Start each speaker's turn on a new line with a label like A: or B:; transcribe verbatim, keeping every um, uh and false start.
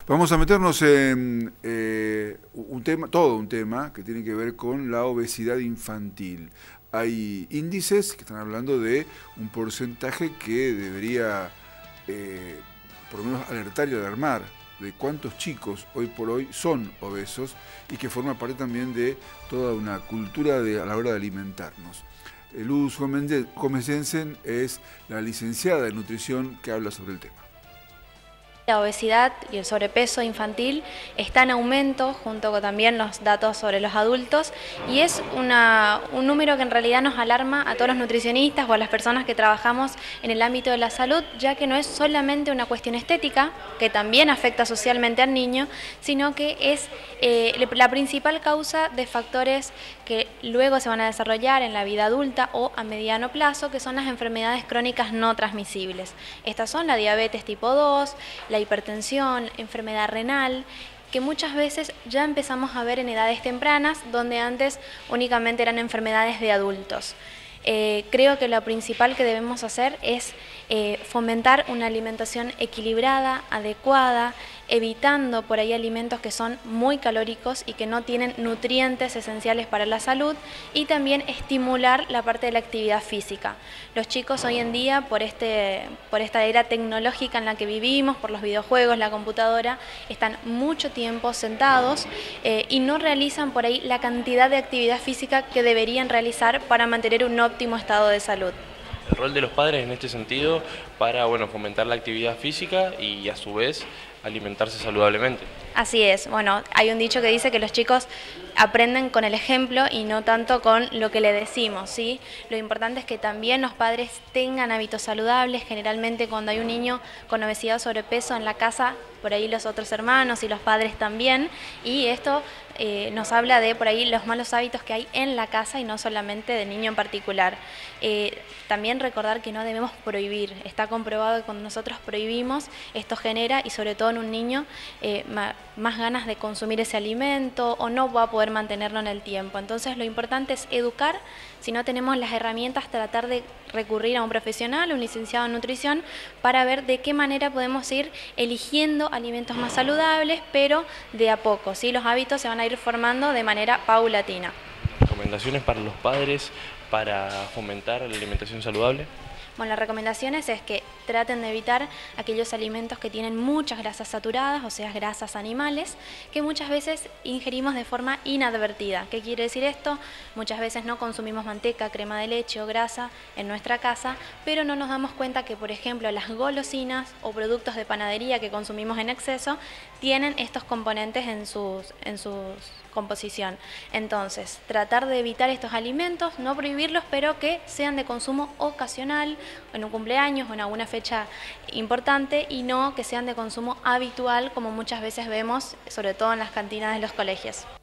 A: Vamos a meternos en eh, un tema, todo un tema que tiene que ver con la obesidad infantil. Hay índices que están hablando de un porcentaje que debería, eh, por lo menos, alertar y alarmar de cuántos chicos hoy por hoy son obesos y que forma parte también de toda una cultura de, a la hora de alimentarnos. Luz Gómez Jensen es la licenciada en nutrición que habla sobre el tema.
B: La obesidad y el sobrepeso infantil está en aumento junto con también los datos sobre los adultos y es una, un número que en realidad nos alarma a todos los nutricionistas o a las personas que trabajamos en el ámbito de la salud, ya que no es solamente una cuestión estética, que también afecta socialmente al niño, sino que es eh, la principal causa de factores que luego se van a desarrollar en la vida adulta o a mediano plazo, que son las enfermedades crónicas no transmisibles. Estas son la diabetes tipo dos, la hipertensión, enfermedad renal, que muchas veces ya empezamos a ver en edades tempranas, donde antes únicamente eran enfermedades de adultos. Eh, creo que lo principal que debemos hacer es eh, fomentar una alimentación equilibrada, adecuada, evitando por ahí alimentos que son muy calóricos y que no tienen nutrientes esenciales para la salud, y también estimular la parte de la actividad física. Los chicos hoy en día, por, este, por esta era tecnológica en la que vivimos, por los videojuegos, la computadora, están mucho tiempo sentados eh, y no realizan por ahí la cantidad de actividad física que deberían realizar para mantener un óptimo estado de salud.
C: El rol de los padres en este sentido para, bueno, fomentar la actividad física y a su vez alimentarse saludablemente.
B: Así es, bueno, hay un dicho que dice que los chicos aprenden con el ejemplo y no tanto con lo que le decimos, ¿sí? Lo importante es que también los padres tengan hábitos saludables. Generalmente cuando hay un niño con obesidad o sobrepeso en la casa, por ahí los otros hermanos y los padres también, y esto eh, nos habla de por ahí los malos hábitos que hay en la casa y no solamente del niño en particular. Eh, también recordar que no debemos prohibir. Está comprobado que cuando nosotros prohibimos, esto genera, y sobre todo en un niño, eh, más ganas de consumir ese alimento o no va a poder mantenerlo en el tiempo. Entonces lo importante es educar. Si no tenemos las herramientas, tratar de recurrir a un profesional, un licenciado en nutrición, para ver de qué manera podemos ir eligiendo alimentos más saludables, pero de a poco, ¿sí? Los hábitos se van a ir formando de manera paulatina.
C: ¿Recomendaciones para los padres para fomentar la alimentación saludable?
B: Bueno, las recomendaciones es que traten de evitar aquellos alimentos que tienen muchas grasas saturadas, o sea, grasas animales, que muchas veces ingerimos de forma inadvertida. ¿Qué quiere decir esto? Muchas veces no consumimos manteca, crema de leche o grasa en nuestra casa, pero no nos damos cuenta que, por ejemplo, las golosinas o productos de panadería que consumimos en exceso tienen estos componentes en sus, en sus composición. Entonces, tratar de evitar estos alimentos, no prohibirlos, pero que sean de consumo ocasional, en un cumpleaños o en alguna fecha importante, y no que sean de consumo habitual, como muchas veces vemos, sobre todo en las cantinas de los colegios.